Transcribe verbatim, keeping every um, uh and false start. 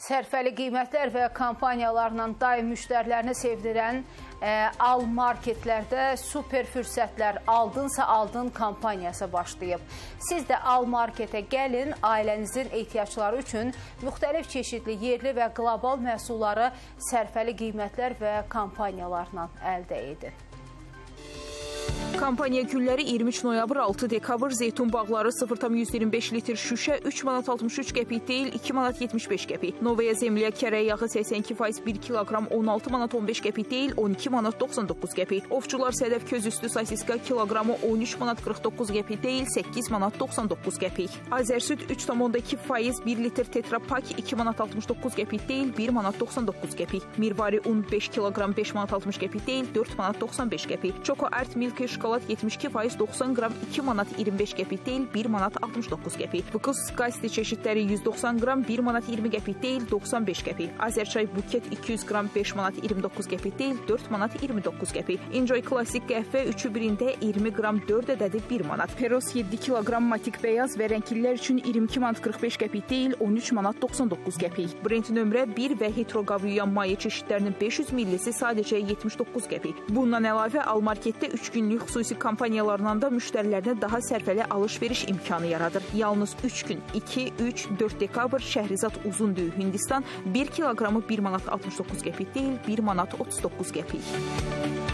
Sərfəli qiymətlər və kampaniyalarla daim müştərilərini sevdirən e, Al Marketlərdə super fürsətlər aldınsa aldın kampaniyası başlayıb. Siz də Al Marketə gəlin, ailənizin ehtiyacları üçün müxtəlif çeşidli yerli və qlobal məhsulları sərfəli qiymətlər və kampaniyalarla əldə edin. Kampaniya günləri iyirmi üç noyabr altı dekabr zeytun bağları sıfır tam yüz iyirmi beş litr şüşə üç manat altmış üç qəpik deyil iki manat yetmiş beş qəpik. Novaya Zemliya kərə yağı səksən iki faiz bir kiloqram on altı manat on beş qəpik deyil on iki manat doxsan doqquz qəpik. Ovçular sədəf köz üstü sosiska kiloqramı on üç manat qırx doqquz qəpik deyil səkkiz manat doxsan doqquz qəpik. Azərsüd üç tam onda iki faiz bir litr tetra pak iki manat altmış doqquz qəpik deyil bir manat doxsan doqquz qəpik. Mirvari un beş kiloqram beş manat altmış qəpik deyil dörd manat doxsan beş qəpik. Çoko Art Milky şokolad yetmiş iki faiz doxsan qram iki manat iyirmi beş qəpik deyil bir manat altmış doqquz qəpik. Vıqız Skasti çeşidləri yüz doxsan qram bir manat iyirmi qəpik deyil doxsan beş qəpik. Azərçay buket iki yüz qram beş manat iyirmi doqquz qəpik deyil dörd manat iyirmi doqquz qəpik. Enjoy klassik qəhvə üçü birində iyirmi qram dörd ədədi bir manat. Peros yeddi kiloqram matik beyaz və rənglilər üçün iyirmi iki manat qırx beş qəpik deyil on üç manat doxsan doqquz qəpik. Brent nömrə bir və heteroqavüyan maye çeşidlərinin beş yüz millisi sadəcə yetmiş doqquz qəpik. Bundan əlavə Al Marketdə üç günlük xüsusi kampaniyalarla da müştərilərinə daha sərfəli alış-veriş imkanı yaradır. Yalnız üç gün iki, üç, dörd dekabr Şəhrizad Uzundüyü Hindistan bir kiloqramı bir manat altmış doqquz qəpik deyil bir manat otuz doqquz qəpik.